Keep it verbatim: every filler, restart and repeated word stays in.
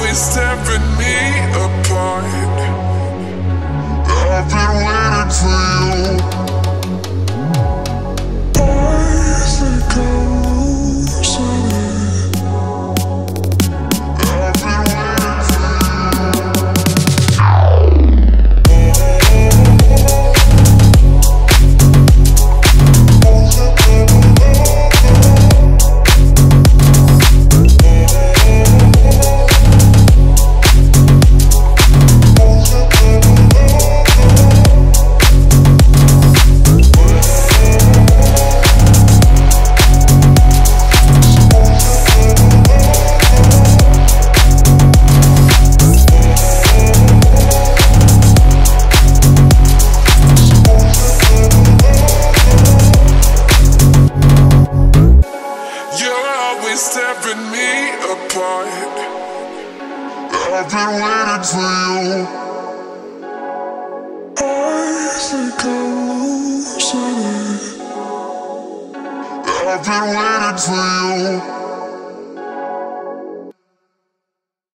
always tearing me apart. I've been waiting for you. I think I'm losing it. I've been waiting for tearing me apart. I've been waiting for you. I think I'm losing it. I've been waiting for you.